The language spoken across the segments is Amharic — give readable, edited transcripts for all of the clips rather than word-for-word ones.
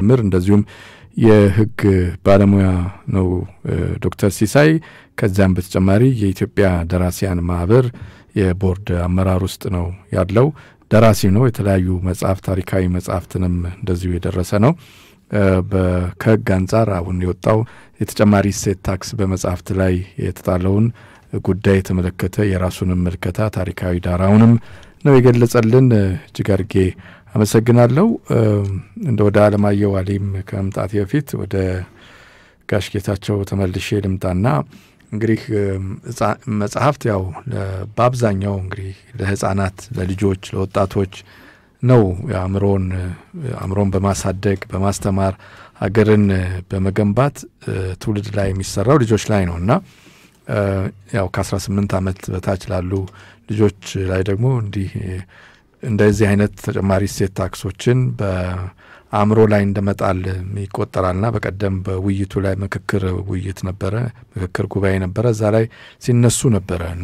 ጭምር እንደዚሁም የህግ ባለሙያ ነው ዶክተር ሲሳይ ከዛም በተጨማሪ የኢትዮጵያ ደራሲያን ማህበር የቦርድ አመራር ውስጥ ነው ያለው ደራሲ ነው የተለያዩ መጽሐፍ ታሪካዊ መጽሐፍትንም እንደዚሁ የደረሰ ነው በከግ አንፃር አሁን የወጣው የተጨማሪ ሴት ታክስ በመጽሐፍት ላይ የተጣለውን ጉዳይ ተመለከተ የራሱንም መልከታ ታሪካዊ ዳራውንም ነው የገለጸልን ጅጋርጌ አመሰግናለሁ እንደ ወደ አለማየሁ አሊም ከመምጣት በፊት ወደ ጋሽ ጌታቸው ተመልሼ ልምጣና እንግዲህ መጽሐፍት ያው በአብዛኛው እንግዲህ ለህፃናት ለልጆች ለወጣቶች ነው አእምሮን በማሳደግ በማስተማር ሀገርን በመገንባት ትውልድ ላይ የሚሰራው ልጆች ላይ ነውና ያው ከ18 አመት በታች ላሉ ልጆች ላይ ደግሞ እንደዚህ አይነት ተጨማሪ ሴት ታክሶችን በአእምሮ ላይ እንደመጣል ይቆጠራልና በቀደም በውይይቱ ላይ ምክክር ውይይት ነበረ ምክክር ጉባኤ ነበረ እዛ ላይ ሲነሱ ነበረና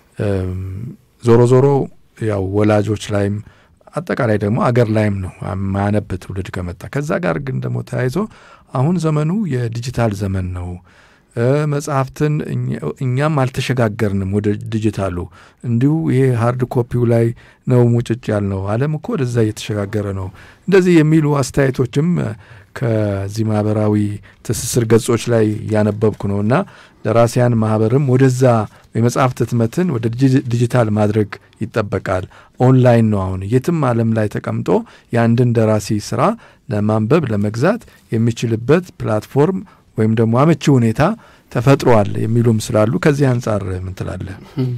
ዞሮ ያው ወላጆች ላይም አጠቃላይ ደግሞ አገር ላይም ነው ማነብ ትውልድ ከመጣ ከዛ ጋር ግን ደግሞ ተያይዞ አሁን ዘመኑ የዲጂታል ዘመን ነው መጽሐፍትን እኛም አልተሸጋገርንም ወደ ዲጂታሉ እንዲሁ ይሄ ሃርድ ኮፒው ላይ ነው ሙጭጭ ያልነው ዓለም እኮ ወደዛ እየተሸጋገረ ነው እንደዚህ የሚሉ አስተያየቶችም ከዚህ ማህበራዊ ትስስር ገጾች ላይ ያነበብኩ ነውና ደራሲያን ማህበርም ወደዛ የመጽሐፍት ህትመትን ወደ ዲጂታል ማድረግ ይጠበቃል ኦንላይን ነው አሁን የትም ዓለም ላይ ተቀምጦ ያንድን ደራሲ ስራ ለማንበብ ለመግዛት የሚችልበት ፕላትፎርም ወይም ደግሞ አመቺ ሁኔታ ተፈጥሯል የሚሉም ስላሉ ከዚህ አንፃር ምን ትላለህ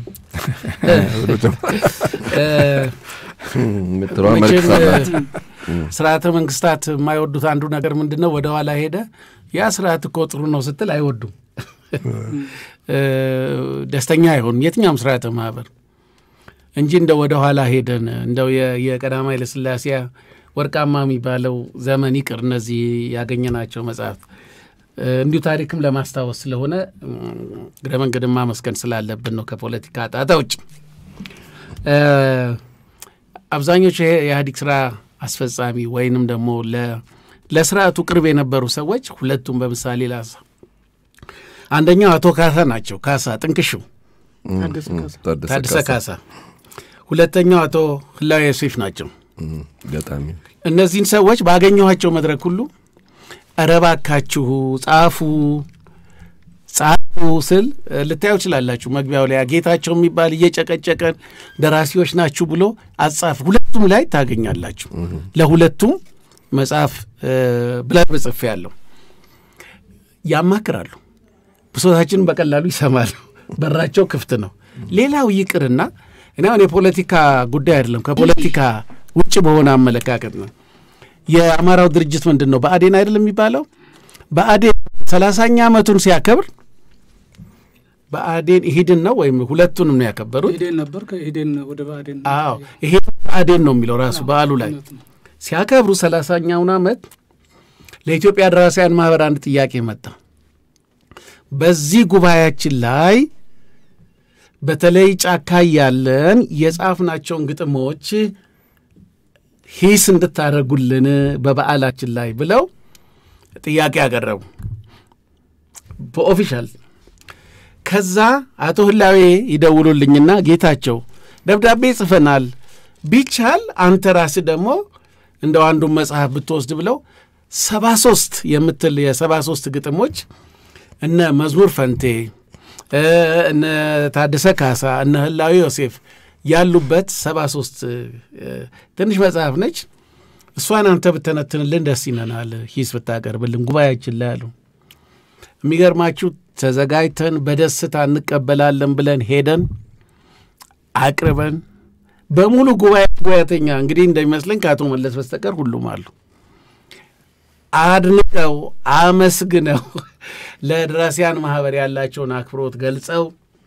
ምትሯ መልክሳት ስርዓተ መንግስታት የማይወዱት አንዱ ነገር ምንድነው ወደ ኋላ ሄደ ያ ስርዓት ቆጥሩ ነው ስትል አይወዱም ደስተኛ አይሆንም የትኛውም ስርዓተ ማህበር እንጂ እንደ ወደ ኋላ ሄደን እንደው የቀዳማዊ ለስላሴ ወርቃማ የሚባለው ዘመን ይቅር እነዚህ ያገኘናቸው መጽሐፍት እንዲሁ ታሪክም ለማስታወስ ስለሆነ ግረመንገድማ መስከን ስላለብን ነው ከፖለቲካ ጣጣ ውጭ አብዛኞቹ የኢህአዴግ ስራ አስፈጻሚ ወይንም ደግሞ ለስርዓቱ ቅርብ የነበሩ ሰዎች ሁለቱም በምሳሌ ላሳ አንደኛው አቶ ካሳ ናቸው ካሳ ጥንቅሹ ታደሰ ካሳ ሁለተኛው አቶ ህላዊ ዮሴፍ ናቸው ገጣሚ እነዚህን ሰዎች ባገኘኋቸው መድረክ ሁሉ አረባካችሁ ጻፉ ስል ልታዩ ይችላልላችሁ መግቢያው ላይ ጌታቸው የሚባል እየጨቀጨቀን ደራሲዎች ናችሁ ብሎ አጻፍ ሁለቱም ላይ ታገኛላችሁ ለሁለቱም መጽሐፍ ብላ በጽፍ ያለው ያማክራሉ ብሶታችንን በቀላሉ ይሰማሉ በራቸው ክፍት ነው ሌላው ይቅርና እና የፖለቲካ ጉዳይ አይደለም ከፖለቲካ ውጭ በሆነ አመለካከት ነው የአማራው ድርጅት ምንድነው በአዴን አይደለም የሚባለው በአዴን 30ኛ አመቱን ሲያከብር በአዴን ይሄድን ነው ወይም ሁለቱንም ነው ያከበሩት ይሄድን ነበር ከይሄድን ወደ በአዴን አዎ ይሄ በአዴን ነው የሚለው ራሱ በአሉ ላይ ሲያከብሩ 30ኛውን አመት ለኢትዮጵያ ደራሲያን ማህበር አንድ ጥያቄ መጣ በዚህ ጉባኤያችን ላይ በተለይ ጫካ ያለን የጻፍናቸውን ግጥሞች ሂስ እንድታረጉልን በበዓላችን ላይ ብለው ጥያቄ ያቀረቡ በኦፊሻል ከዛ አቶ ህላዌ ይደውሉልኝና ጌታቸው ደብዳቤ ጽፈናል ቢቻል አንተ ራስ ደግሞ እንደው አንዱ መጽሐፍ ብትወስድ ብለው 73 የምትል የ73 ግጥሞች እነ መዝሙር ፈንቴ እነ ታደሰ ካሳ እነ ህላዌ ዮሴፍ ያሉበት 73 ትንሽ መጽሐፍ ነች እሷን አንተ ብትነትንልን ደስ ይለናል ሂስ ብታቀርብልን ጉባኤያችን ላይ አሉ የሚገርማችሁ ተዘጋጅተን በደስታ እንቀበላለን ብለን ሄደን አቅርበን በሙሉ ጉባኤተኛ እንግዲህ እንደሚመስለን ካቶ መለስ በስተቀር ሁሉም አሉ አድንቀው አመስግነው ለደራሲያን ማህበር ያላቸውን አክብሮት ገልጸው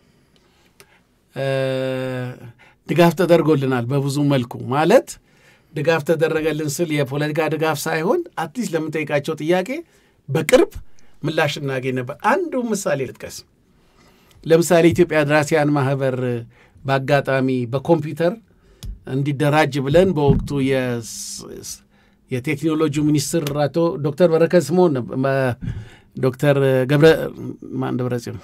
ድጋፍ ተደርጎልናል በብዙ መልኩ ማለት ድጋፍ ተደረገልን ስል የፖለቲካ ድጋፍ ሳይሆን አትሊስት ለምንጠይቃቸው ጥያቄ በቅርብ ምላሽ እናገኝ ነበር አንዱ ምሳሌ ልጥቀስ ለምሳሌ ኢትዮጵያ ደራሲያን ማህበር በአጋጣሚ በኮምፒውተር እንዲደራጅ ብለን በወቅቱ የቴክኖሎጂ ሚኒስትር አቶ ዶክተር በረከት ስምኦን ዶክተር ደብረጽዮን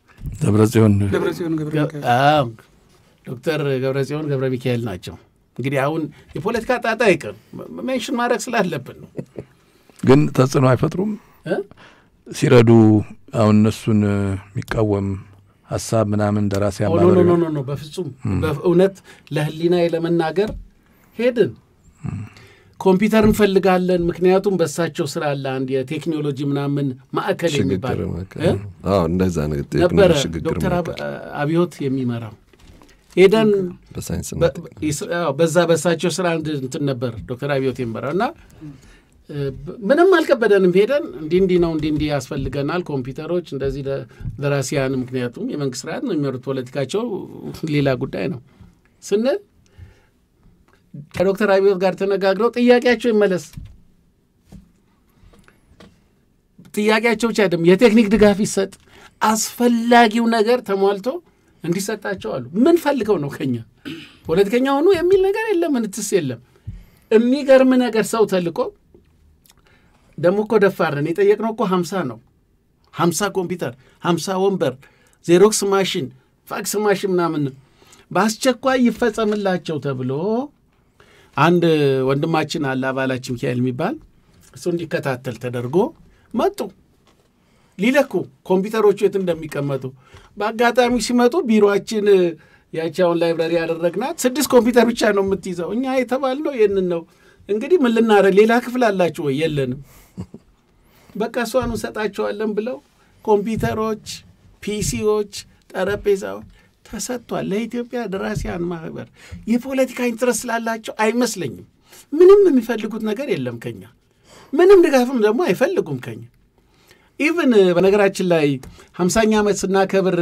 ዶክተር ገብረጽዮን ገብረ ሚካኤል ናቸው እንግዲህ አሁን የፖለቲካ ጣጣ አይቀር ሜንሽን ማድረግ ስላለብን ነው ግን ተጽዕኖ አይፈጥሩም ሲረዱ አሁን እነሱን የሚቃወም ሐሳብ ምናምን ደራሲ ያማረው ኖ በፍጹም በእውነት ለህሊና ለመናገር ሄድን ኮምፒውተር እንፈልጋለን ምክንያቱም በሳቸው ስራ አለ አንድ የቴክኖሎጂ ምናምን ማዕከል የሚባል እንደዛ ነበር ዶክተር አብዮት የሚመራው ሄደን በዛ በሳቸው ስራ እንትን ነበር ዶክተር አብዮት የሚመራውና ምንም አልከበደንም ሄደን እንዲ ነው እንዲ ያስፈልገናል ኮምፒውተሮች እንደዚህ ደራሲያን ምክንያቱም የመንግስት ስርዓት ነው የሚመሩት ፖለቲካቸው ሌላ ጉዳይ ነው ስንል ከዶክተር አብዮት ጋር ተነጋግረው ጥያቄያቸው ይመለስ ጥያቄያቸው ብቻ አይደለም የቴክኒክ ድጋፍ ይሰጥ አስፈላጊው ነገር ተሟልቶ እንዲሰጣቸው አሉ ምን ፈልገው ነው ከኛ ፖለቲከኛ ሆኖ የሚል ነገር የለም እንትስ የለም የሚገርም ነገር ሰው ተልቆ ደሞ እኮ ደፋረን የጠየቅነው እኮ 50 ነው 50 ኮምፒውተር 50 ወንበር ዜሮክስ ማሽን ፋክስ ማሽን ምናምን በአስቸኳይ ይፈጸምላቸው ተብሎ አንድ ወንድማችን አለ አባላችን ሚካኤል የሚባል እሱ እንዲከታተል ተደርጎ መጡ ሊለኩ ኮምፒውተሮቹ የት እንደሚቀመጡ በአጋጣሚ ሲመጡ ቢሮአችን ያቻውን ላይብራሪ ያደረግናት 6 ኮምፒውተር ብቻ ነው የምትይዘው እኛ የተባልነው ይሄንን ነው እንግዲህ ምን ልናረግ ሌላ ክፍል አላችሁ ወይ የለንም በቃ ሷኑ ሰጣቸዋለን ብለው ኮምፒውተሮች ፒሲዎች ጠረጴዛዎች ተሰጥቷል ለኢትዮጵያ ደራሲያን ማህበር የፖለቲካ ኢንትረስት ስላላቸው አይመስለኝም ምንም የሚፈልጉት ነገር የለም ከኛ ምንም ድጋፍም ደግሞ አይፈልጉም ከኛ ኢቭን በነገራችን ላይ 50ኛ ዓመት ስናከብር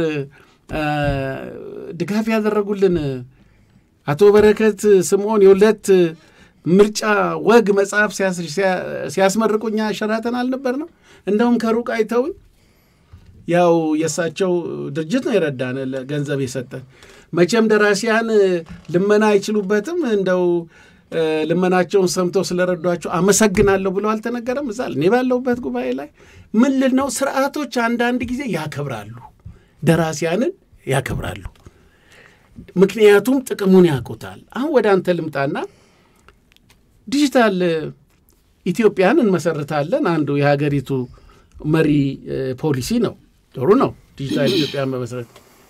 ድጋፍ ያደረጉልን አቶ በረከት ስምኦን የሁለት ምርጫ ወግ መጽሐፍ ሲያስመርቁኛ ሸራተን አልነበር ነው እንደውም ከሩቅ አይተው ያው የሳቸው ድርጅት ነው ይረዳን ለገንዘብ የሰጠን መቼም ደራሲያን ልመና አይችሉበትም እንደው ልመናቸውን ሰምተው ስለረዷቸው አመሰግናለሁ ብለው አልተነገረም እዛል እኔ ባለውበት ጉባኤ ላይ ምን ልነው ስርዓቶች አንዳንድ ጊዜ ያከብራሉ ደራሲያንን ያከብራሉ ምክንያቱም ጥቅሙን ያውቁታል አሁን ወደ አንተ ልምጣና ዲጂታል ኢትዮጵያን እንመሰርታለን አንዱ የሀገሪቱ መሪ ፖሊሲ ነው ጥሩ ነው ዲጂታል ኢትዮጵያን መመስረት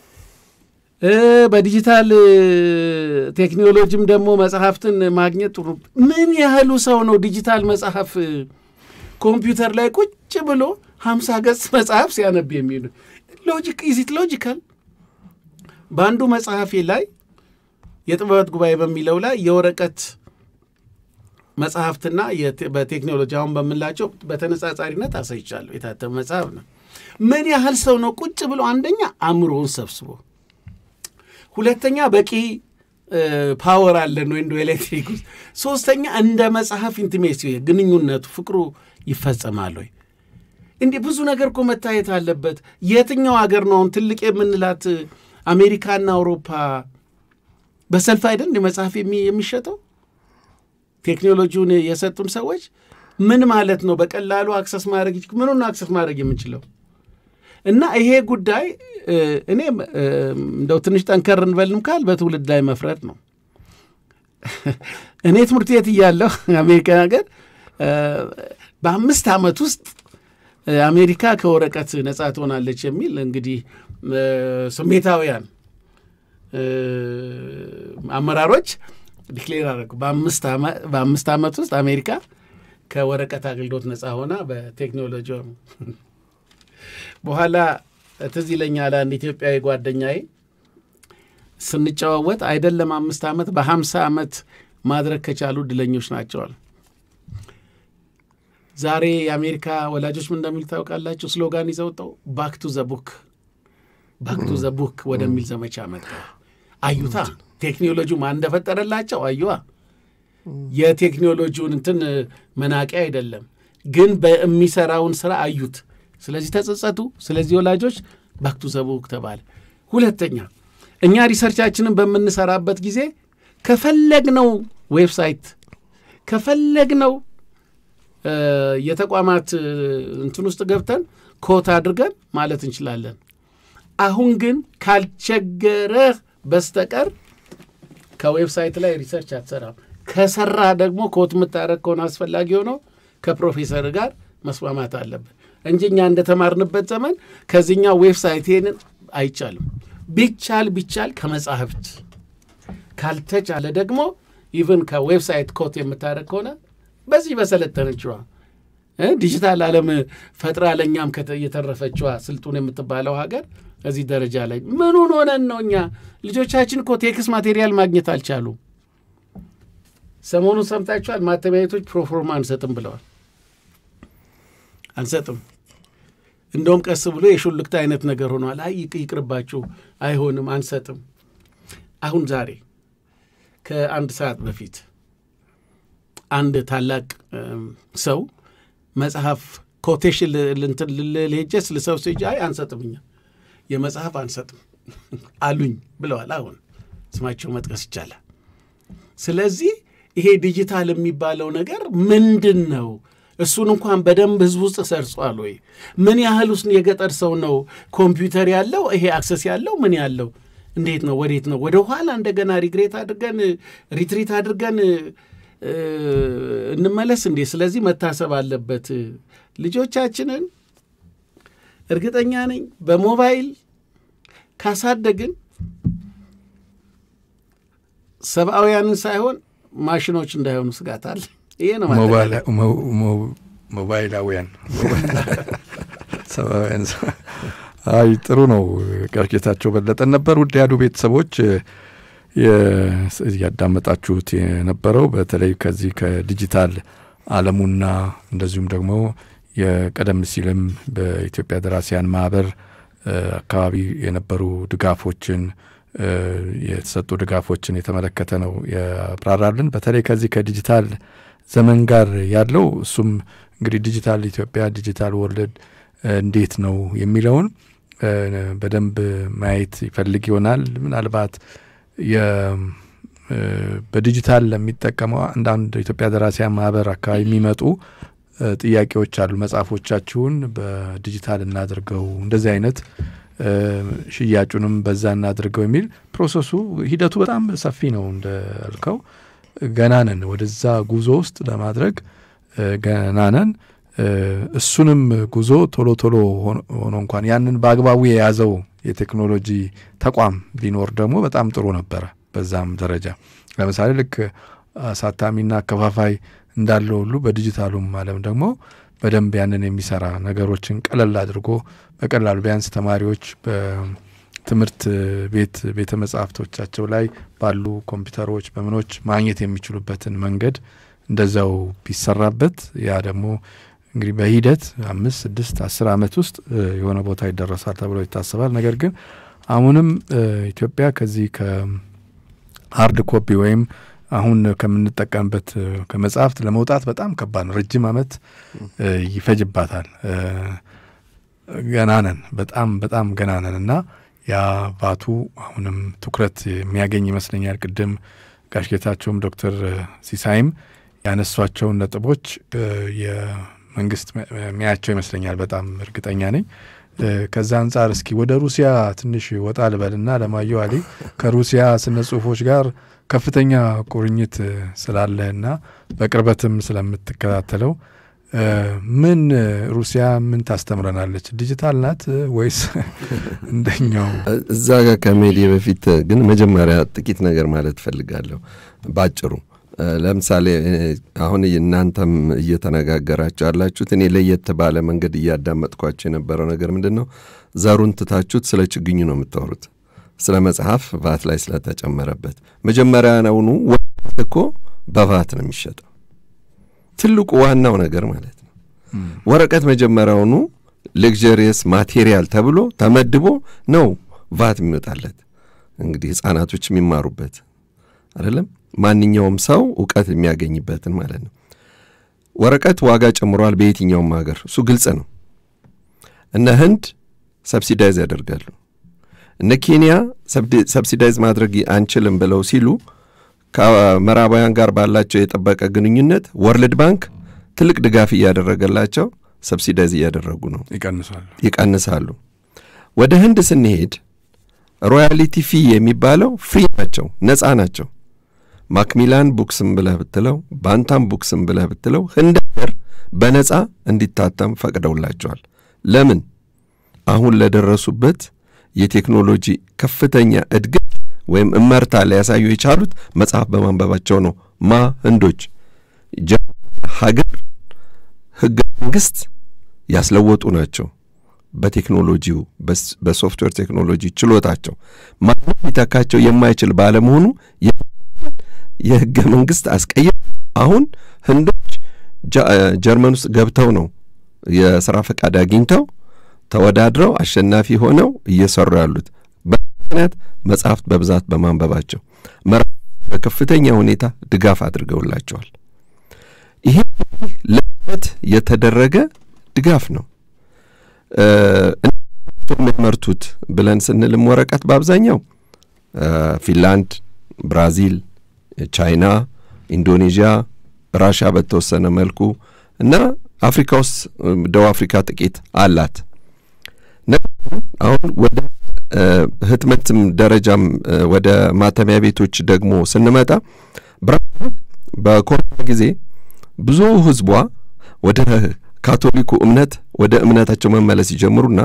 በዲጂታል ቴክኖሎጂም ደግሞ መጽሐፍትን ማግኘት ጥሩ ምን ያህሉ ሰው ነው ዲጂታል መጽሐፍ ኮምፒውተር ላይ ቁጭ ብሎ 50 ገጽ መጽሐፍ ሲያነብ የሚሉ ሎጂክ ኢዝ ኢት ሎጂካል ባንዱ መጽሐፌ ላይ የጥበባት ጉባኤ በሚለው ላይ የወረቀት መጽሐፍትና በቴክኖሎጂ አሁን በመላቸው በተነጻጻሪነት አሳይቻለሁ የታተመ መጽሐፍ ነው ምን ያህል ሰው ነው ቁጭ ብሎ አንደኛ አእምሮውን ሰብስቦ ሁለተኛ በቂ ፓወር አለ ነው እንደ ኤሌክትሪክ ሶስተኛ እንደ መጽሐፍ ኢንቲሜሲ ግንኙነቱ ፍቅሩ ይፈጸማል ወይ እንዴ ብዙ ነገር እኮ መታየት አለበት የትኛው ሀገር ነው ትልቅ የምንላት አሜሪካና አውሮፓ በሰልፍ አይደል እንደ መጽሐፍ የሚሸጠው ቴክኖሎጂውን የሰጡን ሰዎች ምን ማለት ነው በቀላሉ አክሰስ ማድረግ ምኑን አክሰስ ማድረግ የምንችለው እና ይሄ ጉዳይ እኔ እንደው ትንሽ ጠንከር እንበልም ካል በትውልድ ላይ መፍረድ ነው እኔ ትምህርት ቤት እያለሁ አሜሪካ ሀገር በ5 ዓመት ውስጥ አሜሪካ ከወረቀት ነፃ ትሆናለች የሚል እንግዲህ ስሜታውያን አመራሮች ዲክሌር አደረጉ በ5 ዓመት ውስጥ አሜሪካ ከወረቀት አገልግሎት ነፃ ሆና በቴክኖሎጂ በኋላ ትዝ ይለኛል አንድ ኢትዮጵያዊ ጓደኛዬ ስንጨዋወት አይደለም 5 ዓመት በ50 ዓመት ማድረግ ከቻሉ ድለኞች ናቸዋል ዛሬ የአሜሪካ ወላጆች ምን እንደሚል ታውቃላችሁ ስሎጋን ይዘውጣው ባክ ቱ ዘ ቡክ ወደሚል ዘመቻ መጣ አዩታ ቴክኖሎጂው ማን እንደፈጠረላቸው አዩዋ የቴክኖሎጂውን እንትን መናቂያ አይደለም ግን በሚሰራውን ስራ አዩት ስለዚህ ተጸጸቱ ስለዚህ ወላጆች ባክ ቱ ዘ ቡክ ተባለ ሁለተኛ እኛ ሪሰርቻችንን በመንሰራበት ጊዜ ከፈለግነው ዌብሳይት ከፈለግነው የተቋማት እንትን ውስጥ ገብተን ኮት አድርገን ማለት እንችላለን አሁን ግን ካልቸገረህ በስተቀር ከዌብሳይት ላይ ሪሰርች አትሰራም ከሰራ ደግሞ ኮት መታረቅ ኮን አስፈላጊ ሆኖ ከፕሮፌሰር ጋር መስማማት አለበት እንጂኛ እንደተማርንበት ዘመን ከዚህኛው ዌብሳይትን አይቻልም ቢቻል ከመጽሐፍት ካልተቻለ ደግሞ ኢቭን ከዌብሳይት ኮት የምታረቅ ሆነ በዚህ በሰለጠነችዋ ዲጂታል ዓለም ፈጥራ ለኛም ከተየተረፈችዋ ስልጡን የምትባለው ሀገር እዚህ ደረጃ ላይ ምን ሆነን ነውኛ ልጆቻችን እኮ ቴክስ ማቴሪያል ማግኘት አልቻሉ ሰሞኑን ሰምታችኋል ማተሚያቶች ፕሮፎርማንስ ሰጥም ብለዋል አንሰጥም እንደውም ቀስ ብሎ የሹልክታ አይነት ነገር ሆኗል አይ ይቅርባችሁ አይሆንም አንሰጥም አሁን ዛሬ ከአንድ ሰዓት በፊት አንድ ታላቅ ሰው መጽሐፍ ኮቴሽን ለለጀስ ለሰውሰጅ አይ አንሰጥምኛ የመጽሐፍ አንሰጥም አሉኝ ብለዋል አሁን ስማቸው መጥቀስ ይቻላል ስለዚህ ይሄ ዲጂታል የሚባለው ነገር ምንድነው እሱን እንኳን በደንብ ህዝብ ውስጥ ሰርጿል ወይ ምን ያህል ውስጥ የገጠር ሰው ነው ኮምፒውተር ያለው ይሄ አክሰስ ያለው ምን ያለው እንዴት ነው ወዴት ነው ወደ ኋላ እንደገና ሪትሪት አድርገን እንመለስ እንዴ ስለዚህ መታሰብ አለበት ልጆቻችንን እርግጠኛ ነኝ በሞባይል ካሳደግን ሰብአውያንን ሳይሆን ማሽኖች እንዳይሆኑ ስጋት አለ ይሄ ነው ማለት ሞባይላውያን ሰብአውያን አይ ጥሩ ነው ጋርጌታቸው በለጠን ነበር ውድ ያዱ ቤተሰቦች ያዳመጣችሁት የነበረው በተለይ ከዚህ ከዲጂታል ዓለሙና እንደዚሁም ደግሞ የቀደም ሲልም በኢትዮጵያ ደራሲያን ማህበር አካባቢ የነበሩ ድጋፎችን የተሰጡ ድጋፎችን የተመለከተ ነው ያብራራልን በተለይ ከዚህ ከዲጂታል ዘመን ጋር ያለው እሱም እንግዲህ ዲጂታል ኢትዮጵያ ዲጂታል ወርልድ እንዴት ነው የሚለውን በደንብ ማየት ይፈልግ ይሆናል ምናልባት በዲጂታል ለሚጠቀመው አንዳንድ ኢትዮጵያ ደራሲያን ማህበር አካባቢ የሚመጡ ጥያቄዎች አሉ መጽሐፎቻችሁን በዲጂታል እናድርገው እንደዚህ አይነት ሽያጩንም በዛ እናድርገው የሚል ፕሮሰሱ ሂደቱ በጣም ሰፊ ነው እንደልከው ገናነን ወደዛ ጉዞ ውስጥ ለማድረግ ገናነን እሱንም ጉዞ ቶሎ ሆኖ እንኳን ያንን በአግባቡ የያዘው የቴክኖሎጂ ተቋም ቢኖር ደግሞ በጣም ጥሩ ነበር በዛም ደረጃ ለምሳሌ ልክ አሳታሚና ከፋፋይ እንዳለው ሁሉ በዲጂታሉም ዓለም ደግሞ በደንብ ያንን የሚሰራ ነገሮችን ቀለል አድርጎ በቀላሉ ቢያንስ ተማሪዎች በትምህርት ቤተ መጻሕፍቶቻቸው ላይ ባሉ ኮምፒውተሮች በመኖች ማግኘት የሚችሉበትን መንገድ እንደዛው ቢሰራበት ያ ደግሞ እንግዲህ በሂደት 5 6 10 አመት ውስጥ የሆነ ቦታ ይደረሳል ተብሎ ይታሰባል ነገር ግን አሁንም ኢትዮጵያ ከዚህ ከሃርድ ኮፒ ወይም አሁን ከምንጠቀምበት ከመጽሐፍት ለመውጣት በጣም ከባድ ነው ረጅም አመት ይፈጅባታል ገናነን በጣም ገናነንና ያ ባቱ አሁንም ትኩረት የሚያገኝ ይመስለኛል ቅድም ጋሽጌታቸውም ዶክተር ሲሳይም ያነሷቸው ነጥቦች የመንግስት የሚያቸው ይመስለኛል በጣም እርግጠኛ ነኝ ከዛ አንፃር እስኪ ወደ ሩሲያ ትንሽ ወጣ ልበልና ለማየው አሊ ከሩሲያ ስነ ጽሁፎች ጋር ከፍተኛ ቁርኝት ስላለና በቅርበትም ስለምትከታተለው ምን ሩሲያ ምን ታስተምረናለች ዲጂታል ናት ወይስ እንደኛው እዛ ጋር ከሜዲ በፊት ግን መጀመሪያ ጥቂት ነገር ማለት ፈልጋለሁ ባጭሩ ለምሳሌ አሁን እናንተም እየተነጋገራችሁ አላችሁት እኔ ለየት ባለ መንገድ እያዳመጥኳችሁ የነበረው ነገር ምንድነው ዛሩን ትታችሁት ስለ ችግኙ ነው የምታወሩት ስለ መጽሐፍ ቫት ላይ ስለተጨመረበት መጀመሪያ ነውኑ ወጥኮ በቫት ነው የሚሸጠው ትልቁ ዋናው ነገር ማለት ነው ወረቀት መጀመሪያውኑ luxurious ማቴሪያል ተብሎ ተመድቦ ነው ቫት የሚወጣለት እንግዲህ ህፃናቶች የሚማሩበት አይደለም ማንኛውም ሰው ዕውቀት የሚያገኝበትን ማለት ነው ወረቀት ዋጋ ጨምሯል በየትኛውም ሀገር እሱ ግልጽ ነው እና ህንድ ሰብሲዳይዝ ያደርጋሉ እነ ኬንያ ሰብሲዳይዝ ማድረግ አንችልም ብለው ሲሉ ከመራባያን ጋር ባላቸው የጠበቀ ግንኙነት ወርልድ ባንክ ትልቅ ድጋፍ ያደረገላቸው ሰብሲዳይዝ ያደረጉ ነው ይቀንሳሉ ወደ ህንድ ስንሄድ ሮያሊቲ ፊ የሚባለው ፍሪ ናቸው ነፃ ናቸው ማክሚላን ቡክስም ብለህ ብትለው ባንታም ቡክስም ብለህ ብትለው ህንድ ሀገር በነፃ እንዲታተም ፈቅደውላቸዋል ለምን አሁን ለደረሱበት የቴክኖሎጂ ከፍተኛ እድገት ወይም እመርታ ሊያሳዩ የቻሉት መጽሐፍ በማንበባቸው ነው ህንዶች ሀገር ህገ መንግስት ያስለወጡ ናቸው በቴክኖሎጂው በሶፍትዌር ቴክኖሎጂ ችሎታቸው ማንም ሊተካቸው የማይችል ባለመሆኑ የህገ መንግስት አስቀይረው አሁን ህንዶች ጀርመን ውስጥ ገብተው ነው የሥራ ፈቃድ አግኝተው ተወዳድረው አሸናፊ ሆነው እየሰሩ ያሉት በእውነት መጽሐፍት በብዛት በማንበባቸው በከፍተኛ ሁኔታ ድጋፍ አድርገውላቸዋል ይሄ ለበት የተደረገ ድጋፍ ነው መርቱት ብለን ስንልም ወረቀት በአብዛኛው ፊንላንድ ብራዚል ቻይና ኢንዶኔዥያ ራሽያ በተወሰነ መልኩ እና አፍሪካ ውስጥ ደቡብ አፍሪካ ጥቂት አላት አሁን ወደ ህትመትም ደረጃም ወደ ማተሚያ ቤቶች ደግሞ ስንመጣ ብራዚል በኮሮና ጊዜ ብዙ ህዝቧ ወደ ካቶሊኩ እምነት ወደ እምነታቸው መመለስ ይጀምሩና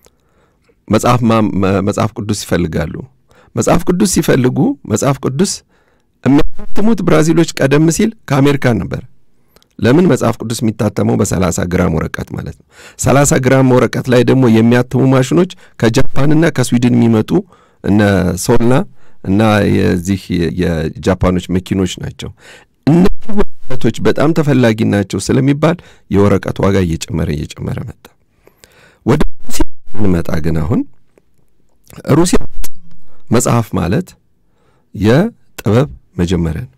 መጽሐፍ ቅዱስ ይፈልጋሉ መጽሐፍ ቅዱስ ሲፈልጉ መጽሐፍ ቅዱስ የሚያተሙት ብራዚሎች ቀደም ሲል ከአሜሪካ ነበር ለምን መጽሐፍ ቅዱስ የሚታተመው በ30 ግራም ወረቀት ማለት ነው 30 ግራም ወረቀት ላይ ደግሞ የሚያተሙ ማሽኖች ከጃፓንና ከስዊድን የሚመጡ እነ ሶልና እና የዚህ የጃፓኖች መኪኖች ናቸው እነዚህ ወረቀቶች በጣም ተፈላጊ ናቸው ስለሚባል የወረቀት ዋጋ እየጨመረ መጣ ወደ ሩሲያ እንመጣ ግን አሁን ሩሲያ መጽሐፍ ማለት የጥበብ መጀመሪያ ነው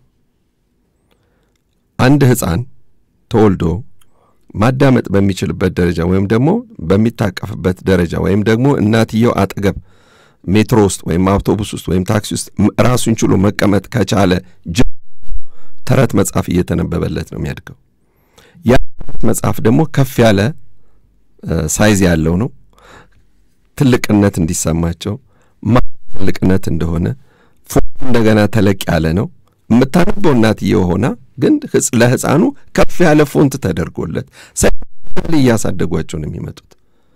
አንድ ህፃን ተወልዶ ማዳመጥ በሚችልበት ደረጃ ወይም ደግሞ በሚታቀፍበት ደረጃ ወይም ደግሞ እናትየው አጠገብ ሜትሮ ውስጥ ወይም አውቶቡስ ውስጥ ወይም ታክሲ ውስጥ ራሱን ችሎ መቀመጥ ከቻለ ተረት መጽሐፍ እየተነበበለት ነው የሚያድገው ያ መጽሐፍ ደግሞ ከፍ ያለ ሳይዝ ያለው ነው ትልቅነት እንዲሰማቸው ትልቅነት እንደሆነ እንደገና ተለቅ ያለ ነው የምታነበው እናትየው ሆና ግን ለህፃኑ ከፍ ያለ ፎንት ተደርጎለት ሳይል ያሳደጓቸው ነው የሚመጡት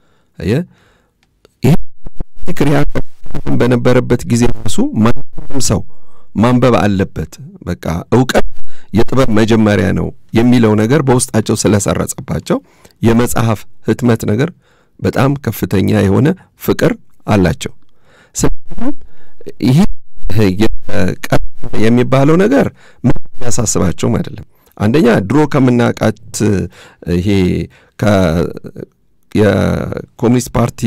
ይሄ ክሪያ በነበረበት ጊዜ ራሱ ማንም ሰው ማንበብ አለበት በቃ ዕውቀት የጥበብ መጀመሪያ ነው የሚለው ነገር በውስጣቸው ስለሰረጸባቸው የመጽሐፍ ህትመት ነገር በጣም ከፍተኛ የሆነ ፍቅር አላቸው ስለዚህ ይሄ የሚባለው ነገር ምን ያሳስባቸው አይደለም አንደኛ ድሮ ከምናቃት ይሄ የኮሙኒስት ፓርቲ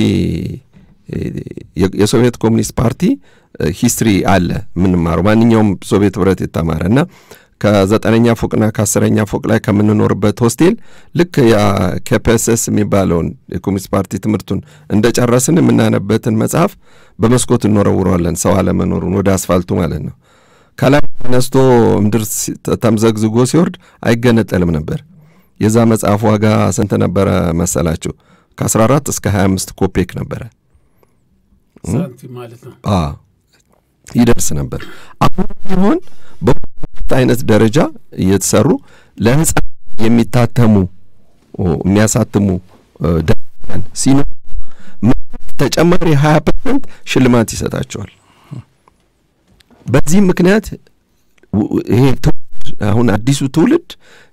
የሶቪየት ኮሙኒስት ፓርቲ ሂስትሪ አለ ምን ማሩ ማንኛውም ሶቪየት ህብረት የተማረና ከ9ኛ ፎቅና ከ10ኛ ፎቅ ላይ ከምንኖርበት ሆስቴል ልክ ያ KPSS የሚባለውን የኮሙኒስት ፓርቲ ትምርቱን እንደጨረስን የምናነበትን መጽሐፍ በመስኮት እንወረውራለን ሰው አለመኖሩን ወደ አስፋልቱ ማለት ነው ከላይ ተነስቶ ምድር ተምዘግዝጎ ሲወርድ አይገነጠልም ነበር የዛ መጽሐፍ ዋጋ ስንት ነበር መሰላችሁ ከ14 እስከ 25 ኮፔክ ነበር ሳንቲም ማለት ነው ይደርስ ነበር አሁን ይሆን በሁለት አይነት ደረጃ እየተሰሩ ለህፃን የሚታተሙ የሚያሳትሙ ደረጃን ሲኖ ተጨማሪ 20% ሽልማት ይሰጣቸዋል በዚህ ምክንያት ይሄ አሁን አዲሱ ትውልድ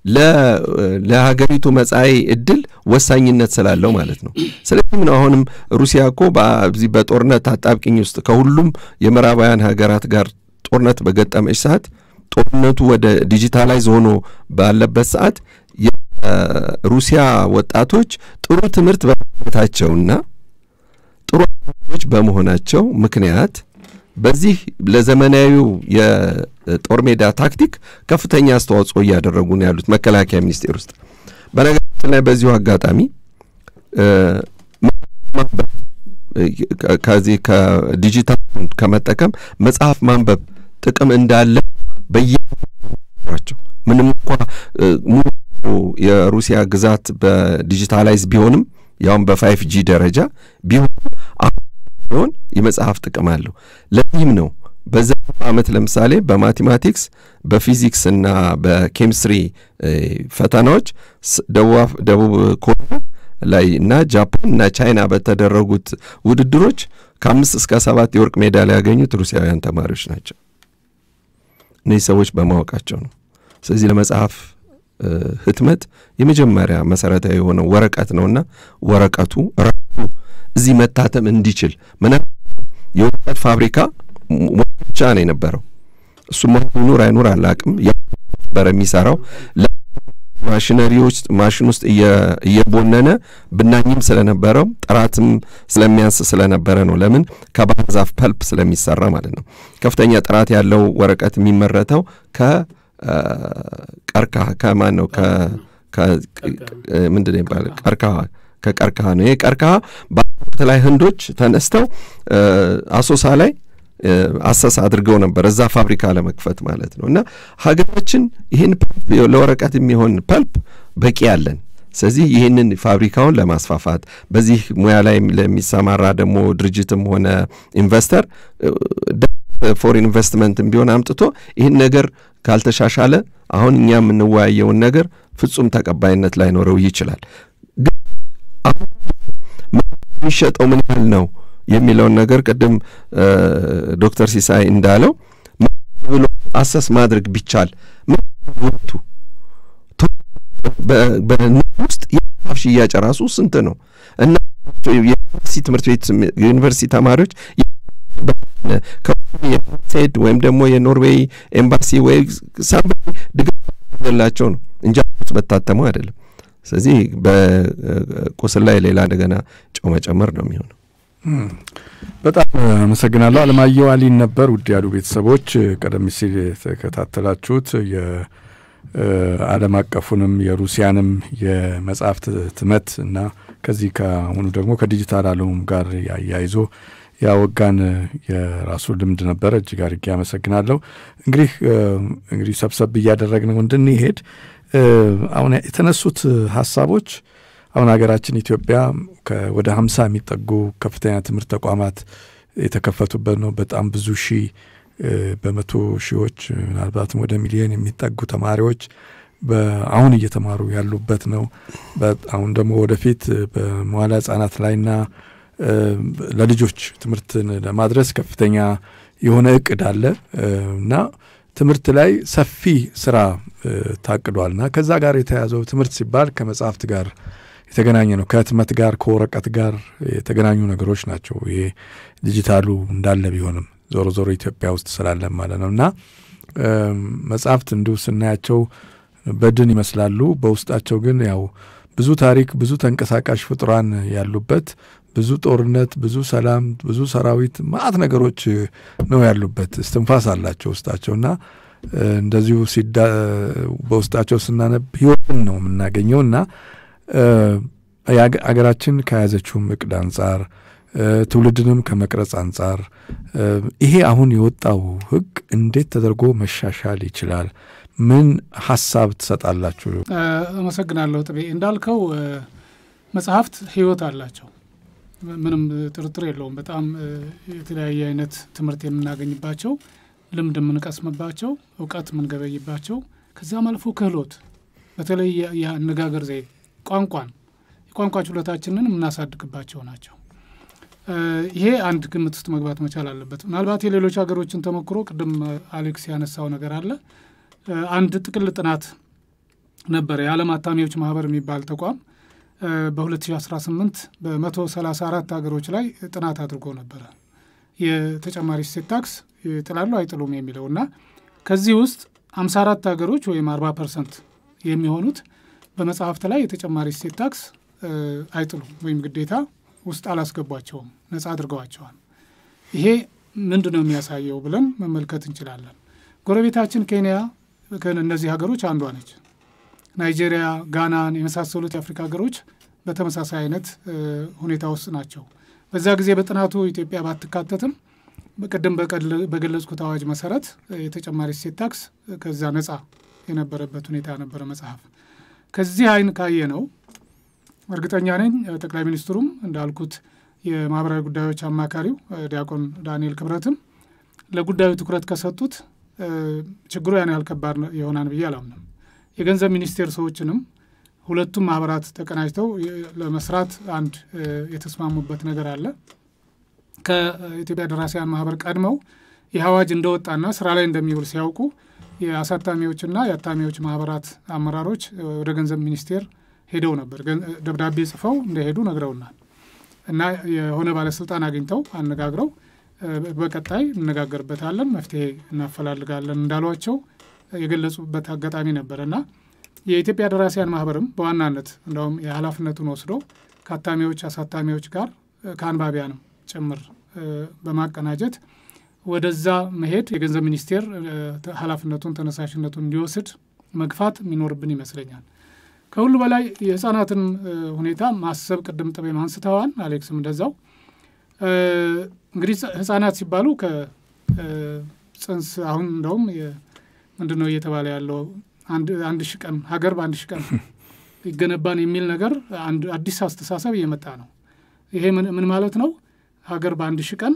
ለሀገሪቱ መጻኢ እድል ወሳኝነት ስላለው ማለት ነው ስለዚህ ነው አሁንም ሩሲያ እኮ በዚህ በጦርነት አጣብቂኝ ውስጥ ከሁሉም የምዕራባውያን ሀገራት ጋር ጦርነት በገጠመች ሰዓት ጦርነቱ ወደ ዲጂታላይዝ ሆኖ ባለበት ሰዓት የሩሲያ ወጣቶች ጥሩ ትምህርት በማግኘታቸውና ጥሩ ወጣቶች በመሆናቸው ምክንያት በዚህ ለዘመናዊው የጦር ሜዳ ታክቲክ ከፍተኛ አስተዋጽኦ ያደረጉ ነው ያሉት መከላከያ ሚኒስቴር ውስጥ በነገራችን ላይ በዚሁ አጋጣሚ ከዚህ ከዲጂታል ከመጠቀም መጽሐፍ ማንበብ ጥቅም እንዳለ በየራቸው ምንም እንኳን ሙሉ የሩሲያ ግዛት በዲጂታላይዝ ቢሆንም ያውም በ5G ደረጃ ቢሆን የመጽሐፍ ጥቅም አለው። ለዚህም ነው በዛ ዓመት ለምሳሌ በማቴማቲክስ በፊዚክስ እና በኬሚስትሪ ፈተናዎች ደቡብ ኮሪያ ላይ እና ጃፓን እና ቻይና በተደረጉት ውድድሮች ከ5 እስከ 7 የወርቅ ሜዳሊያ ያገኙት ሩሲያውያን ተማሪዎች ናቸው። እነዚህ ሰዎች በማወቃቸው ነው። ስለዚህ ለመጽሐፍ ህትመት የመጀመሪያ መሰረታዊ የሆነ ወረቀት ነውና ወረቀቱ ራሱ እዚህ መታተም እንዲችል የወረቀት ፋብሪካ ብቻ ነው የነበረው። እሱ ኑር አይኑር አላቅም ያበረ የሚሰራው ማሽን ውስጥ እየቦነነ ብናኝም ስለነበረው ጥራትም ስለሚያንስ ስለነበረ ነው። ለምን ከባህር ዛፍ ፐልፕ ስለሚሰራ ማለት ነው። ከፍተኛ ጥራት ያለው ወረቀት የሚመረተው ከቀርከሃ ከማን ነው ምንድን ነው ይባላል ከቀርከሃ ነው። ይሄ ቀርከሃ በተለይ ህንዶች ተነስተው አሶሳ ላይ አሰስ አድርገው ነበር እዛ ፋብሪካ ለመክፈት ማለት ነውና ሀገራችን ይሄን ለወረቀት የሚሆን ፐልፕ በቂ ያለን። ስለዚህ ይሄንን ፋብሪካውን ለማስፋፋት በዚህ ሙያ ላይ ለሚሰማራ ደግሞ ድርጅትም ሆነ ኢንቨስተር ፎሬን ኢንቨስትመንትም ቢሆን አምጥቶ ይሄን ነገር ካልተሻሻለ አሁን እኛ የምንወያየውን ነገር ፍጹም ተቀባይነት ላይኖረው ይችላል። ግን አሁን የሚሸጠው ምን ያህል ነው የሚለውን ነገር ቀደም ዶክተር ሲሳይ እንዳለው ብሎ አሰስ ማድረግ ቢቻል ወጡ በውስጥ የመጽሐፍ ሽያጭ ራሱ ስንት ነው? እና የዩኒቨርሲቲ ትምህርት ቤት ዩኒቨርሲቲ ተማሪዎች ከሴድ ወይም ደግሞ የኖርዌይ ኤምባሲ ወይ ሳምባይ ድጋፍላቸው ነው እንጂ በታተመው አይደለም። ስለዚህ በቁስል ላይ ሌላ እንደገና ጨው መጨመር ነው የሚሆነው። በጣም አመሰግናለሁ። አለማየሁ አሊን ነበር። ውድ ያሉ ቤተሰቦች ቀደም ሲል ተከታተላችሁት የዓለም አቀፉንም የሩሲያንም የመጽሐፍት ህትመት እና ከዚህ ከአሁኑ ደግሞ ከዲጂታል ዓለሙም ጋር ያያይዞ ያወጋን የራሱ ልምድ ነበር። እጅግ አድርጌ አመሰግናለሁ። እንግዲህ ሰብሰብ እያደረግን እንድንሄድ አሁን የተነሱት ሐሳቦች አሁን ሀገራችን ኢትዮጵያ ወደ 50 የሚጠጉ ከፍተኛ ትምህርት ተቋማት የተከፈቱበት ነው። በጣም ብዙ ሺህ በመቶ ሺዎች ምናልባትም ወደ ሚሊዮን የሚጠጉ ተማሪዎች አሁን እየተማሩ ያሉበት ነው። አሁን ደግሞ ወደፊት በመዋዕለ ሕፃናት ላይና ለልጆች ትምህርትን ለማድረስ ከፍተኛ የሆነ እቅድ አለ እና ትምህርት ላይ ሰፊ ስራ ታቅዷልና ከዛ ጋር የተያዘው ትምህርት ሲባል ከመጽሐፍት ጋር የተገናኘ ነው። ከህትመት ጋር ከወረቀት ጋር የተገናኙ ነገሮች ናቸው። ይሄ ዲጂታሉ እንዳለ ቢሆንም ዞሮ ኢትዮጵያ ውስጥ ስላለ ማለት ነውና መጽሐፍት እንዲሁ ስናያቸው በድን ይመስላሉ። በውስጣቸው ግን ያው ብዙ ታሪክ፣ ብዙ ተንቀሳቃሽ ፍጡራን ያሉበት፣ ብዙ ጦርነት፣ ብዙ ሰላም፣ ብዙ ሰራዊት ማአት ነገሮች ነው ያሉበት። እስትንፋስ አላቸው ውስጣቸውና እንደዚሁ በውስጣቸው ስናነብ ህይወትን ነው የምናገኘውና አገራችን ከያዘችው እቅድ አንጻር ትውልድንም ከመቅረጽ አንጻር ይሄ አሁን የወጣው ህግ እንዴት ተደርጎ መሻሻል ይችላል? ምን ሐሳብ ትሰጣላችሁ? አመሰግናለሁ ጥቤ። እንዳልከው መጽሐፍት ህይወት አላቸው፣ ምንም ጥርጥር የለውም። በጣም የተለያየ አይነት ትምህርት የምናገኝባቸው፣ ልምድ የምንቀስምባቸው፣ ዕውቀት የምንገበይባቸው፣ ከዛም አልፎ ክህሎት፣ በተለይ የአነጋገር ዘዬ የቋንቋ ችሎታችንን የምናሳድግባቸው ናቸው። ይሄ አንድ ግምት ውስጥ መግባት መቻል አለበት። ምናልባት የሌሎች ሀገሮችን ተሞክሮ ቅድም አሌክስ ያነሳው ነገር አለ። አንድ ጥቅል ጥናት ነበር የዓለም አታሚዎች ማህበር የሚባል ተቋም በ2018 በ134 ሀገሮች ላይ ጥናት አድርጎ ነበር። የተጨማሪ እሴት ታክስ ይጥላሉ አይጥሉም የሚለውና ከዚህ ውስጥ 54 ሀገሮች ወይም 40% የሚሆኑት በመጽሐፍት ላይ የተጨማሪ እሴት ታክስ አይጥሉም ወይም ግዴታ ውስጥ አላስገቧቸውም፣ ነፃ አድርገዋቸዋል። ይሄ ምንድነው የሚያሳየው ብለን መመልከት እንችላለን። ጎረቤታችን ኬንያ ከእነዚህ ሀገሮች አንዷ ነች። ናይጄሪያ፣ ጋናን የመሳሰሉት የአፍሪካ ሀገሮች በተመሳሳይ አይነት ሁኔታ ውስጥ ናቸው። በዛ ጊዜ በጥናቱ ኢትዮጵያ ባትካተትም በቀደም በገለጽኩት አዋጅ መሰረት የተጨማሪ እሴት ታክስ ከዛ ነፃ የነበረበት ሁኔታ ነበረ መጽሐፍ። ከዚህ አይን ካየ ነው እርግጠኛ ነኝ ጠቅላይ ሚኒስትሩም እንዳልኩት የማህበራዊ ጉዳዮች አማካሪው ዲያቆን ዳንኤል ክብረትም ለጉዳዩ ትኩረት ከሰጡት ችግሩ ያን ያህል ከባድ ይሆናል ብዬ አላምንም። የገንዘብ ሚኒስቴር ሰዎችንም ሁለቱም ማህበራት ተቀናጅተው ለመስራት አንድ የተስማሙበት ነገር አለ። ከኢትዮጵያ ደራሲያን ማህበር ቀድመው የሐዋጅ እንደወጣና ስራ ላይ እንደሚውል ሲያውቁ የአሳታሚዎችና የአታሚዎች ማህበራት አመራሮች ወደ ገንዘብ ሚኒስቴር ሄደው ነበር። ደብዳቤ ጽፈው እንደሄዱ ነግረውናል። እና የሆነ ባለስልጣን አግኝተው አነጋግረው በቀጣይ እንነጋገርበታለን መፍትሄ እናፈላልጋለን እንዳሏቸው የገለጹበት አጋጣሚ ነበርና የኢትዮጵያ ደራሲያን ማህበርም በዋናነት እንደውም የኃላፊነቱን ወስዶ ከአታሚዎች አሳታሚዎች ጋር ከአንባቢያንም ጭምር በማቀናጀት ወደዛ መሄድ የገንዘብ ሚኒስቴር ኃላፊነቱን ተነሳሽነቱን እንዲወስድ መግፋት የሚኖርብን ይመስለኛል። ከሁሉ በላይ የህፃናትን ሁኔታ ማሰብ ቅድም ጥቤም አንስተዋል አሌክስም እንደዛው እንግዲህ ህፃናት ሲባሉ ከጽንስ አሁን እንደውም ምንድነው እየተባለ ያለው አንድ ሺህ ቀን ሀገር በአንድ ሺህ ቀን ይገነባን የሚል ነገር አንድ አዲስ አስተሳሰብ እየመጣ ነው። ይሄ ምን ማለት ነው? ሀገር በአንድ ሺህ ቀን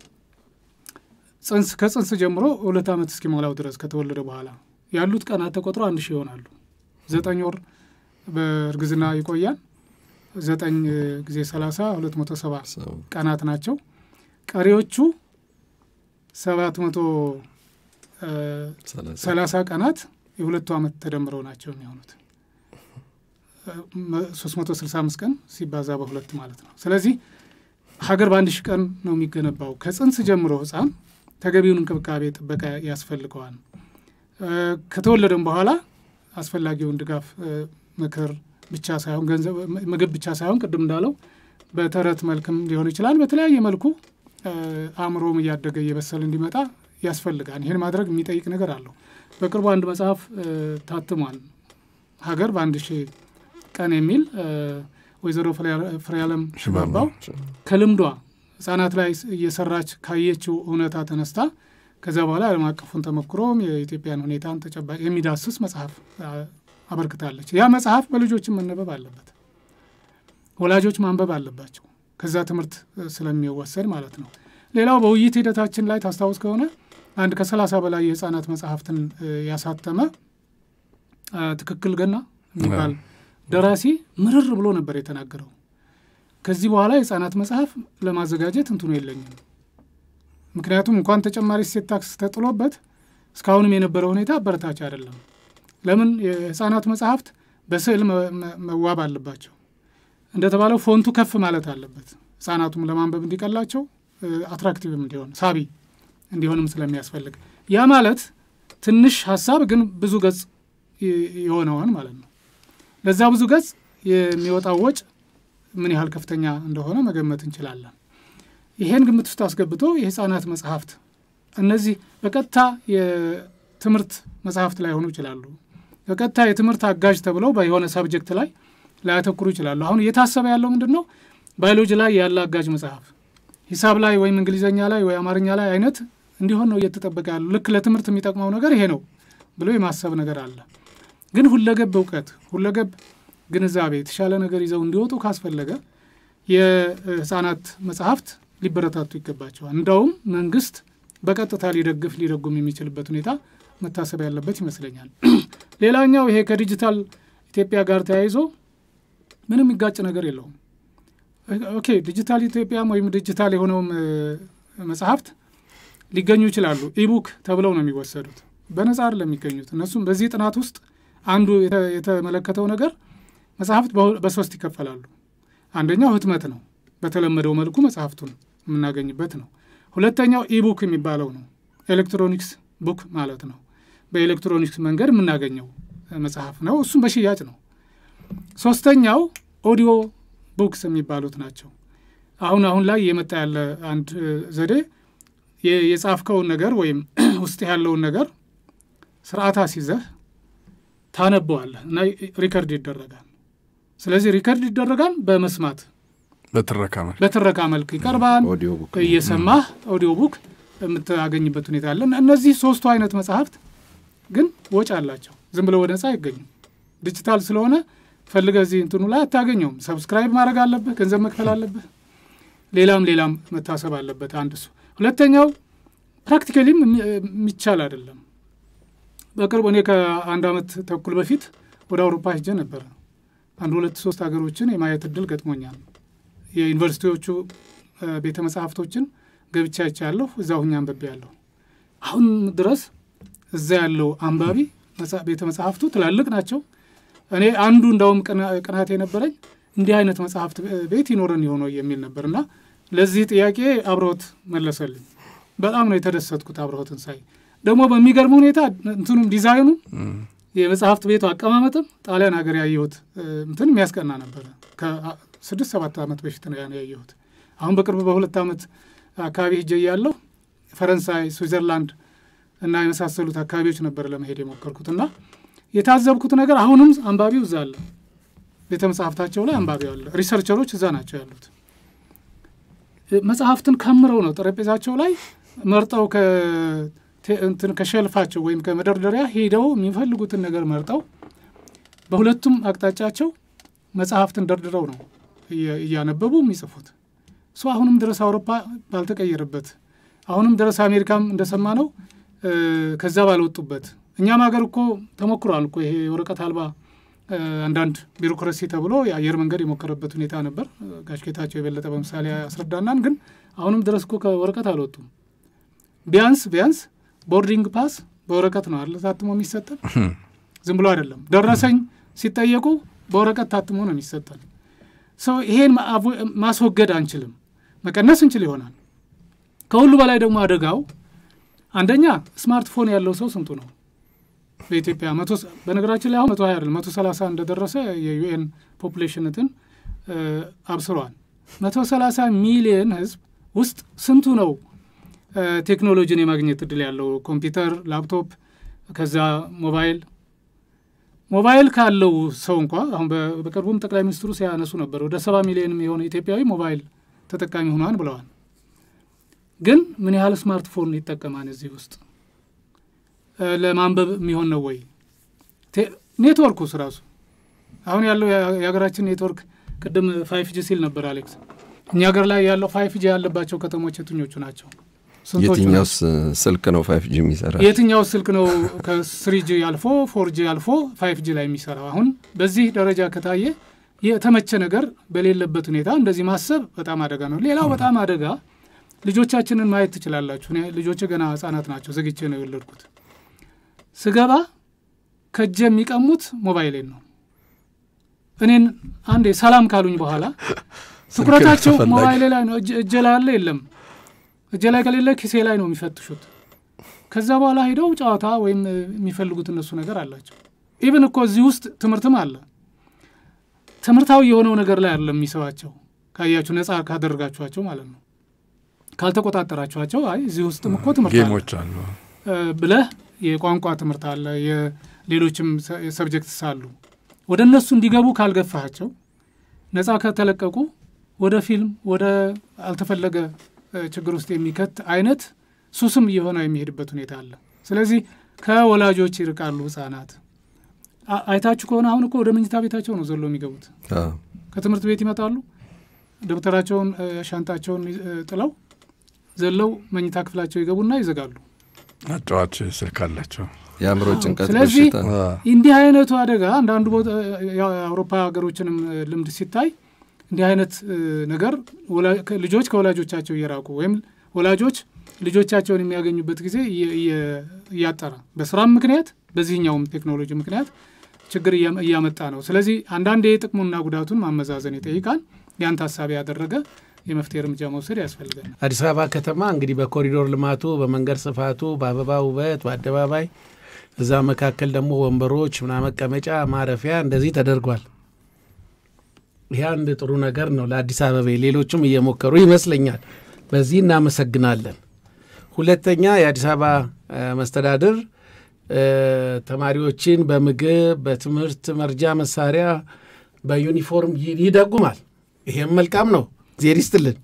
ከጽንስ ጀምሮ 2 ዓመት እስኪሞላው ድረስ ከተወለደ በኋላ ያሉት ቀናት ተቆጥሮ 1000 ይሆናሉ። 9 ወር በእርግዝና ይቆያል። 9 ጊዜ 30 270 ቀናት ናቸው። ቀሪዎቹ 730 ቀናት የ2 ዓመት ተደምረው ናቸው የሚሆኑት 365 ቀን ሲባዛ በ2 ማለት ነው። ስለዚህ ሀገር በአንድ ሺህ ቀን ነው የሚገነባው። ከጽንስ ጀምሮ ህፃን ተገቢውን እንክብካቤ ጥበቃ ያስፈልገዋል። ከተወለደም በኋላ አስፈላጊውን ድጋፍ ምክር ብቻ ሳይሆን ገንዘብ ምግብ ብቻ ሳይሆን ቅድም እንዳለው በተረት መልክም ሊሆን ይችላል በተለያየ መልኩ አእምሮም እያደገ እየበሰለ እንዲመጣ ያስፈልጋል። ይሄን ማድረግ የሚጠይቅ ነገር አለው። በቅርቡ አንድ መጽሐፍ ታትሟል ሀገር በአንድ ሺህ ቀን የሚል ወይዘሮ ፍሬያለም ሽባባው ከልምዷ ህፃናት ላይ እየሰራች ካየችው እውነታ ተነስታ ከዛ በኋላ ዓለም አቀፉን ተመክሮም የኢትዮጵያን ሁኔታን ተጨባጭ የሚዳስስ መጽሐፍ አበርክታለች። ያ መጽሐፍ በልጆችም መነበብ አለበት። ወላጆች ማንበብ አለባቸው። ከዛ ትምህርት ስለሚወሰድ ማለት ነው። ሌላው በውይይት ሂደታችን ላይ ታስታውስ ከሆነ አንድ ከ30 በላይ የህፃናት መጽሐፍትን ያሳተመ ትክክል ገና የሚባል ደራሲ ምርር ብሎ ነበር የተናገረው። ከዚህ በኋላ የህፃናት መጽሐፍ ለማዘጋጀት እንትኑ የለኝም። ምክንያቱም እንኳን ተጨማሪ እሴት ታክስ ተጥሎበት እስካሁንም የነበረው ሁኔታ አበረታች አይደለም። ለምን የህፃናት መጽሐፍት በስዕል መዋብ አለባቸው። እንደተባለው ፎንቱ ከፍ ማለት አለበት። ህፃናቱም ለማንበብ እንዲቀላቸው አትራክቲቭም እንዲሆን ሳቢ እንዲሆንም ስለሚያስፈልግ ያ ማለት ትንሽ ሐሳብ ግን ብዙ ገጽ ይሆነዋል ማለት ነው። ለዛ ብዙ ገጽ የሚወጣው ወጭ ምን ያህል ከፍተኛ እንደሆነ መገመት እንችላለን። ይሄን ግምት ውስጥ አስገብቶ የህፃናት መጽሐፍት እነዚህ በቀጥታ የትምህርት መጽሐፍት ላይ ሆኑ ይችላሉ። በቀጥታ የትምህርት አጋዥ ተብለው በየሆነ ሰብጀክት ላይ ላያተኩሩ ይችላሉ። አሁን እየታሰበ ያለው ምንድነው? ባዮሎጂ ላይ ያለ አጋዥ መጽሐፍ ሂሳብ ላይ ወይም እንግሊዘኛ ላይ ወይ አማርኛ ላይ አይነት እንዲሆን ነው እየተጠበቀ ያለው። ልክ ለትምህርት የሚጠቅመው ነገር ይሄ ነው ብሎ የማሰብ ነገር አለ። ግን ሁለገብ እውቀት ሁለገብ ግንዛቤ የተሻለ ነገር ይዘው እንዲወጡ ካስፈለገ የህፃናት መጽሐፍት ሊበረታቱ ይገባቸዋል። እንደውም መንግስት በቀጥታ ሊደጉም የሚችልበት ሁኔታ መታሰብ ያለበት ይመስለኛል። ሌላኛው ይሄ ከዲጂታል ኢትዮጵያ ጋር ተያይዞ ምንም ይጋጭ ነገር የለውም። ኦኬ ዲጂታል ኢትዮጵያ ወይም ዲጂታል የሆነውም መጽሐፍት ሊገኙ ይችላሉ። ኢቡክ ተብለው ነው የሚወሰዱት። በነፃ አይደለም የሚገኙት። እነሱም በዚህ ጥናት ውስጥ አንዱ የተመለከተው ነገር መጽሐፍት በሶስት ይከፈላሉ። አንደኛው ህትመት ነው። በተለመደው መልኩ መጽሐፍቱን የምናገኝበት ነው። ሁለተኛው ኢቡክ የሚባለው ነው። ኤሌክትሮኒክስ ቡክ ማለት ነው። በኤሌክትሮኒክስ መንገድ የምናገኘው መጽሐፍ ነው። እሱም በሽያጭ ነው። ሶስተኛው ኦዲዮ ቡክስ የሚባሉት ናቸው። አሁን ላይ የመጣ ያለ አንድ ዘዴ የጻፍከውን ነገር ወይም ውስጥ ያለውን ነገር ስርዓት አስይዘህ ታነበዋለህ እና ሪከርድ ይደረጋል። ስለዚህ ሪከርድ ይደረጋል በመስማት በትረካ መልክ ይቀርባል። እየሰማህ ኦዲዮ ቡክ የምታገኝበት ሁኔታ አለ። እነዚህ ሶስቱ አይነት መጽሐፍት ግን ወጭ አላቸው። ዝም ብለው ወደ ነፃ አይገኙም። ዲጂታል ስለሆነ ፈልገህ እዚህ እንትኑ ላይ አታገኘውም ሰብስክራይብ ማድረግ አለብህ ገንዘብ መክፈል አለብህ ሌላም መታሰብ አለበት አንድ እሱ ሁለተኛው ፕራክቲካሊም የሚቻል አይደለም በቅርቡ እኔ ከአንድ አመት ተኩል በፊት ወደ አውሮፓ ሄጄ ነበር አንድ 2-3 ሀገሮችን የማየት እድል ገጥሞኛል የዩኒቨርሲቲዎቹ ቤተ መጻሕፍቶችን ገብቻ አይቻለሁ እዛው ሆኜ አንብቤያለሁ አሁን ድረስ እዛ ያለው አንባቢ ቤተ መጻሕፍቱ ትላልቅ ናቸው እኔ አንዱ እንደውም ቅናት የነበረኝ እንዲህ አይነት መጽሐፍት ቤት ይኖረን ይሆነው የሚል ነበርና ለዚህ ጥያቄ አብሮት መለሰልኝ በጣም ነው የተደሰትኩት አብሮትን ሳይ ደግሞ በሚገርም ሁኔታ እንትኑም ዲዛይኑ የመጽሐፍት ቤቱ አቀማመጥም ጣሊያን ሀገር ያየሁት እንትን የሚያስቀና ነበር ከ6-7 አመት በፊት ነው ያየሁት አሁን በቅርብ በ2 አመት አካባቢ ሄጄ ያለው ፈረንሳይ ስዊዘርላንድ እና የመሳሰሉት አካባቢዎች ነበር ለመሄድ የሞከርኩትና የታዘብኩት ነገር አሁንም አንባቢው እዛ አለ ቤተ መጻሕፍታቸው ላይ አንባቢው አለ ሪሰርቸሮች እዛ ናቸው ያሉት መጽሐፍትን ከምረው ነው ጠረጴዛቸው ላይ መርጠው እንትን ከሸልፋቸው ወይም ከመደርደሪያ ሄደው የሚፈልጉትን ነገር መርጠው በሁለቱም አቅጣጫቸው መጽሐፍትን ደርድረው ነው እያነበቡ የሚጽፉት አሁንም ድረስ አውሮፓ ባልተቀየረበት አሁንም ድረስ አሜሪካም እንደሰማነው ከዛ ባልወጡበት እኛም ሀገር እኮ ተሞክሯል እኮ ይሄ ወረቀት አልባ አንዳንድ ቢሮክራሲ ተብሎ የአየር መንገድ የሞከረበት ሁኔታ ነበር ጋሽ ጌታቸው የበለጠ በምሳሌ አስረዳናን ግን አሁንም ድረስ እኮ ከወረቀት አልወጡም ቢያንስ ቦርዲንግ ፓስ በወረቀት ነው አይደል ታትሞ የሚሰጠን ዝም ብሎ አይደለም ደረሰኝ ሲጠየቁ በወረቀት ታትሞ ነው የሚሰጠን ይሄን ማስወገድ አንችልም መቀነስ እንችል ይሆናል ከሁሉ በላይ ደግሞ አደጋው አንደኛ ስማርትፎን ያለው ሰው ስንቱ ነው በኢትዮጵያ በነገራችን ላይ አሁን 120 አይደል 130 እንደደረሰ የዩኤን ፖፑሌሽንትን አብስሯል 130 ሚሊዮን ህዝብ ውስጥ ስንቱ ነው ቴክኖሎጂን የማግኘት እድል ያለው ኮምፒውተር ላፕቶፕ ከዛ ሞባይል ካለው ሰው እንኳን አሁን በቅርቡም ጠቅላይ ሚኒስትሩ ሲያነሱ ነበር ወደ 70 ሚሊዮን የሆነ ኢትዮጵያዊ ሞባይል ተጠቃሚ ሆኗል ብለዋል ግን ምን ያህል ስማርትፎን ይጠቀማል እዚህ ውስጥ ለማንበብ የሚሆን ነው ወይ ኔትወርኩ ራሱ አሁን ያለው የሀገራችን ኔትወርክ ቅድም 5G ሲል ነበር አሌክስ እኛ ሀገር ላይ ያለው 5G ያለባቸው ከተሞች የትኞቹ ናቸው የትኛው ስልክ ነው 5G የሚሰራ የትኛው ስልክ ነው ከ3G አልፎ 4G አልፎ 5G ላይ የሚሰራው አሁን በዚህ ደረጃ ከታየ የተመቸ ነገር በሌለበት ሁኔታ እንደዚህ ማሰብ በጣም አደጋ ነው ሌላው በጣም አደጋ ልጆቻችንን ማየት ትችላላችሁ ልጆች ገና ህፃናት ናቸው ዘግቼ ነው የወለድኩት ስገባ ከጀ የሚቀሙት ሞባይሌን ነው እኔን አንዴ ሰላም ካሉኝ በኋላ ትኩረታቸው ሞባይሌ ላይ ነው እጄ ላይ አለ የለም እጄ ላይ ከሌለ ኪሴ ላይ ነው የሚፈትሹት ከዛ በኋላ ሄደው ጨዋታ ወይም የሚፈልጉት እነሱ ነገር አላቸው ኢቭን እኮ እዚህ ውስጥ ትምህርትም አለ ትምህርታዊ የሆነው ነገር ላይ አይደለም የሚሰዋቸው ካያችሁ ነፃ ካደረጋችኋቸው ማለት ነው ካልተቆጣጣራችኋቸው አይ እዚህ ውስጥም እኮ ትምህርት ጌሞች አሉ ብለህ የቋንቋ ትምህርት አለ የሌሎችም ሰብጀክትስ አሉ ወደ እነሱ እንዲገቡ ካልገፋቸው ነፃ ከተለቀቁ ወደ ፊልም ወደ አልተፈለገ ችግር ውስጥ የሚከት አይነት ሱስም እየሆነ የሚሄድበት ሁኔታ አለ ስለዚህ ከወላጆች ይርቃሉ ህፃናት አይታችሁ ከሆነ አሁን እኮ ወደ መኝታ ቤታቸው ነው ዘሎ የሚገቡት ከትምህርት ቤት ይመጣሉ ደብተራቸውን ሻንጣቸውን ጥለው ዘለው መኝታ ክፍላቸው ይገቡና ይዘጋሉ አጫዋች ስልክ አላቸው ያምሮ ጭንቀት ስለዚህ እንዲህ አይነቱ አደጋ አንዳንዱ የአውሮፓ ሀገሮችንም ልምድ ሲታይ እንዲህ አይነት ነገር ልጆች ከወላጆቻቸው እየራቁ ወይም ወላጆች ልጆቻቸውን የሚያገኙበት ጊዜ እያጠራ በስራም ምክንያት በዚህኛውም ቴክኖሎጂ ምክንያት ችግር እያመጣ ነው ስለዚህ አንዳንዴ ጥቅሙና ጉዳቱን ማመዛዘን ይጠይቃል ያን ታሳቢ ያደረገ የመፍትሄ እርምጃ መውሰድ ያስፈልጋል አዲስ አበባ ከተማ እንግዲህ በኮሪዶር ልማቱ በመንገድ ስፋቱ በአበባ ውበት በአደባባይ እዛ መካከል ደግሞ ወንበሮች መቀመጫ ማረፊያ እንደዚህ ተደርጓል ይሄ አንድ ጥሩ ነገር ነው ለአዲስ አበባ ሌሎችም እየሞከሩ ይመስለኛል በዚህ እናመሰግናለን ሁለተኛ የአዲስ አበባ መስተዳድር ተማሪዎችን በምግብ በትምህርት መርጃ መሳሪያ በዩኒፎርም ይደጉማል ይሄም መልካም ነው ዜሪስትልን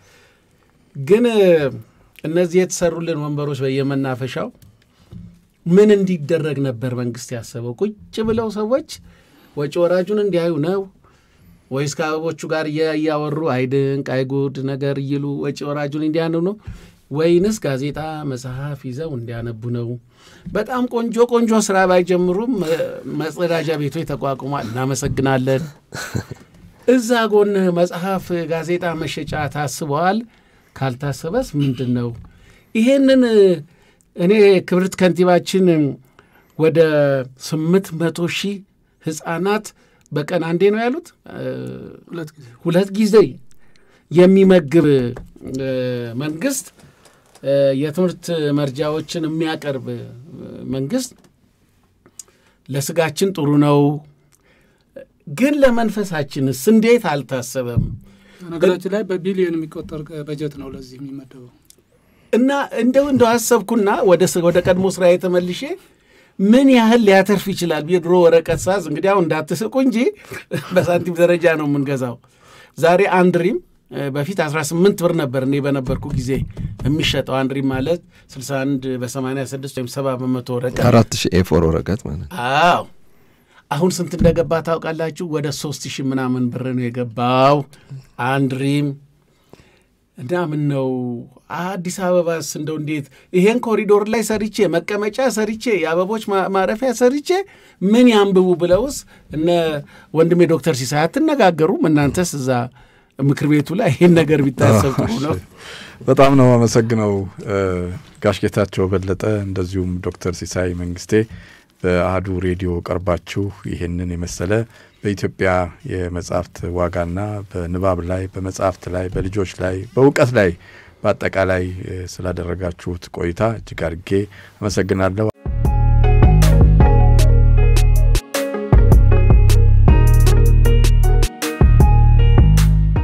ግን እነዚህ የተሰሩልን ወንበሮች በየመናፈሻው ምን እንዲደረግ ነበር መንግስት ያሰበው ቁጭ ብለው ሰዎች ወጪ ወራጁን እንዲያዩ ነው ወይስ ከአበቦቹ ጋር ያያወሩ አይድንቅ አይጉድ ነገር ይሉ ወጪ ወራጁን እንዲያኑ ነው ወይንስ ጋዜጣ መጽሐፍ ይዘው እንዲያነቡ ነው? በጣም ቆንጆ ስራ ባይጀምሩም መጽዳጃ ቤቱ ተቋቁሟል። እናመሰግናለን። እዛ ጎን መጽሐፍ ጋዜጣ መሸጫ ታስበዋል። ካልታሰበስ ምንድነው? ይሄንን እኔ ክብርት ከንቲባችን ወደ 800,000 ህፃናት በቀን አንዴ ነው ያሉት ሁለት ጊዜ የሚመግብ መንግስት የትምህርት መርጃዎችን የሚያቀርብ መንግስት ለስጋችን ጥሩ ነው ግን ለመንፈሳችንስ እንዴት አልታሰበም? ነገራችን ላይ በቢሊዮን የሚቆጠር በጀት ነው ለዚህ የሚመደበው እና እንደው አሰብኩና ወደ ቀድሞ ስራ የተመልሼ ምን ያህል ሊያተርፍ ይችላል ቢድሮ ወረቀት ሳዝ እንግዲህ አሁን እንዳትስቁ እንጂ በሳንቲም ደረጃ ነው የምንገዛው። ዛሬ አንድሪም በፊት 18 ብር ነበር እኔ በነበርኩ ጊዜ የሚሸጠው አንድሪም ማለት 61 በ86 ወይም 70 በመቶ ወረቀት 4000 A4 ወረቀት ማለት አዎ አሁን ስንት እንደገባ ታውቃላችሁ? ወደ 3000 ምናምን ብር ነው የገባው አንድሪም። እና ምን ነው አዲስ አበባስ እንደው እንዴት ይሄን ኮሪዶር ላይ ሰርቼ መቀመጫ ሰርቼ የአበቦች ማረፊያ ሰርቼ ምን ያንብቡ ብለውስ እነ ወንድሜ ዶክተር ሲሳይ አትነጋገሩም? እናንተስ እዛ ምክር ቤቱ ላይ ይሄን ነገር ቢታሰብ ጥሩ ነው። በጣም ነው አመሰግነው ጋሽ ጌታቸው በለጠ እንደዚሁም ዶክተር ሲሳይ መንግስቴ በአሃዱ ሬዲዮ ቀርባችሁ ይሄንን የመሰለ በኢትዮጵያ የመጽሐፍት ዋጋና በንባብ ላይ በመጽሐፍት ላይ በልጆች ላይ በእውቀት ላይ በአጠቃላይ ስላደረጋችሁት ቆይታ እጅግ አድርጌ አመሰግናለሁ።